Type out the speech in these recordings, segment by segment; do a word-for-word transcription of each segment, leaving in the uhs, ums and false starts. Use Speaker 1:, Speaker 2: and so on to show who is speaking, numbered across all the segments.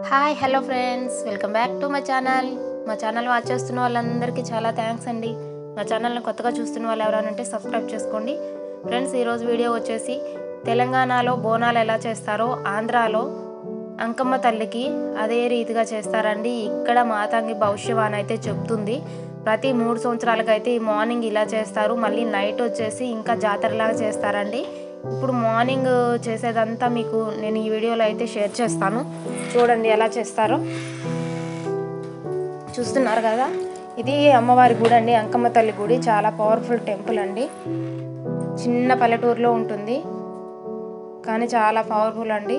Speaker 1: Hi hello friends, welcome back to my channel. మా channel watch చేస్తున్న వాళ్ళందరికీ చాలా థ్యాంక్స్ అండి. మా ఛానల్ని కొత్తగా చూస్తున్న వాళ్ళు ఎవరైనా సబ్స్క్రైబ్ చేసుకోండి. ఫ్రెండ్స్, ఈరోజు వీడియో వచ్చేసి తెలంగాణలో బోనాలు ఎలా చేస్తారో ఆంధ్రాలో అంకమ్మ తల్లికి అదే రీతిగా చేస్తారండి. ఇక్కడ మాతంగి భవిష్యవాణి అయితే చెప్తుంది. ప్రతి మూడు సంవత్సరాలకైతే ఈ మార్నింగ్ ఇలా చేస్తారు, మళ్ళీ నైట్ వచ్చేసి ఇంకా జాతరలాగా చేస్తారండి. ఇప్పుడు మార్నింగ్ చేసేదంతా మీకు నేను ఈ వీడియోలో అయితే షేర్ చేస్తాను. చూడండి ఎలా చేస్తారో. చూస్తున్నారు కదా, ఇది అమ్మవారి గుడి అండి, అంకమ్మ తల్లి గుడి. చాలా పవర్ఫుల్ టెంపుల్ అండి. చిన్న పల్లెటూరులో ఉంటుంది కానీ చాలా పవర్ఫుల్ అండి.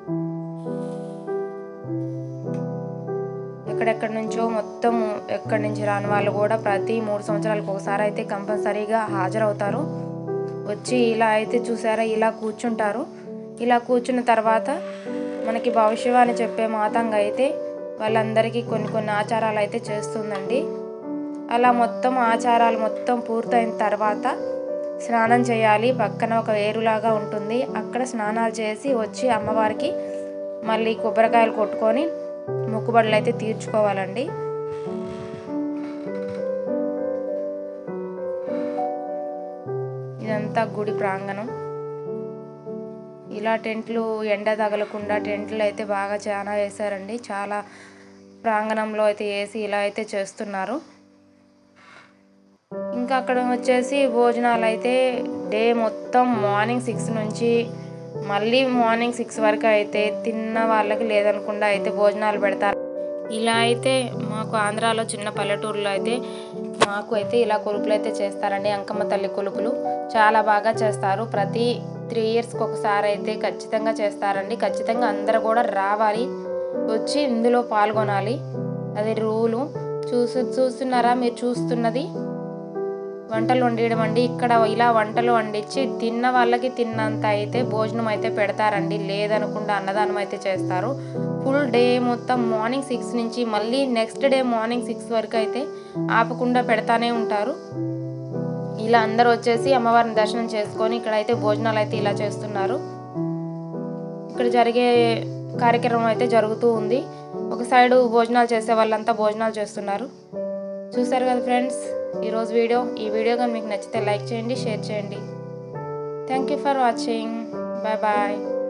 Speaker 1: ఎక్కడెక్కడి నుంచో మొత్తం ఎక్కడి నుంచి రాని వాళ్ళు కూడా ప్రతి మూడు సంవత్సరాలకు ఒకసారి అయితే కంపల్సరీగా హాజరవుతారు. వచ్చి ఇలా అయితే చూసారా, ఇలా కూర్చుంటారు. ఇలా కూర్చున్న తర్వాత మనకి భవిష్యవాణి చెప్పే మాతంగా అయితే వాళ్ళందరికీ కొన్ని కొన్ని ఆచారాలు అయితే చేస్తుందండి. అలా మొత్తం ఆచారాలు మొత్తం పూర్తయిన తర్వాత స్నానం చేయాలి. పక్కన ఒక ఏరులాగా ఉంటుంది, అక్కడ స్నానాలు చేసి వచ్చి అమ్మవారికి మళ్ళీ కొబ్బరికాయలు కొట్టుకొని మొక్కుబడులు అయితే తీర్చుకోవాలండి. ఇదంతా గుడి ప్రాంగణం. ఇలా టెంట్లు ఎండ తగలకుండా టెంట్లు అయితే బాగా చాలా వేశారండి. చాలా ప్రాంగణంలో అయితే వేసి ఇలా అయితే చేస్తున్నారు. ఇంకా అక్కడ వచ్చేసి భోజనాలు అయితే డే మొత్తం మార్నింగ్ సిక్స్ నుంచి మళ్ళీ మార్నింగ్ సిక్స్ వరకు అయితే తిన్న వాళ్ళకి లేదనకుండా అయితే భోజనాలు పెడతారు. ఇలా అయితే మాకు ఆంధ్రాలో చిన్న పల్లెటూరులో అయితే మాకు అయితే ఇలా కొలుపులు అయితే చేస్తారండి. అంకమ్మ తల్లి కొలుపులు చాలా బాగా చేస్తారు. ప్రతి త్రీ ఇయర్స్కి ఒకసారి అయితే ఖచ్చితంగా చేస్తారండి. ఖచ్చితంగా అందరూ కూడా రావాలి, వచ్చి ఇందులో పాల్గొనాలి. అది రూలు. చూసు చూస్తున్నారా మీరు చూస్తున్నది వంటలు వండియడం అండి. ఇక్కడ ఇలా వంటలు వండించి తిన్న వాళ్ళకి తిన్నంత అయితే భోజనం అయితే పెడతారండి. లేదనకుండా అన్నదానం అయితే చేస్తారు. ఫుల్ డే మొత్తం మార్నింగ్ సిక్స్ నుంచి మళ్ళీ నెక్స్ట్ డే మార్నింగ్ సిక్స్ వరకు అయితే ఆపకుండా పెడతానే ఉంటారు. ఇలా అందరూ వచ్చేసి అమ్మవారిని దర్శనం చేసుకొని ఇక్కడ అయితే భోజనాలు అయితే ఇలా చేస్తున్నారు. ఇక్కడ జరిగే కార్యక్రమం అయితే జరుగుతూ ఉంది. ఒక సైడు భోజనాలు చేసే వాళ్ళంతా భోజనాలు చేస్తున్నారు. చూసారు కదా ఫ్రెండ్స్ ఈరోజు వీడియో. ఈ వీడియో కానీ మీకు నచ్చితే లైక్ చేయండి, షేర్ చేయండి. Thank you for watching. Bye bye.